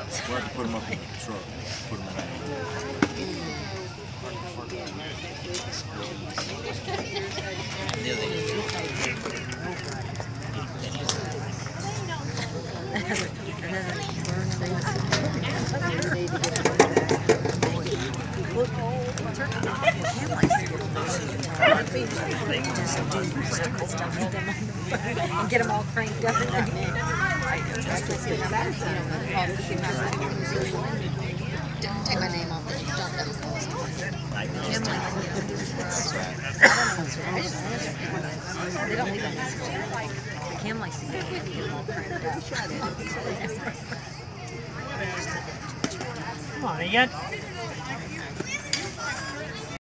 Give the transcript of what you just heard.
We'll have to put them up in the truck. Put them in and get them all cranked up. Don't take my name off it. Don't let They don't leave them. The cam lights get them all cranked up. Come on, you got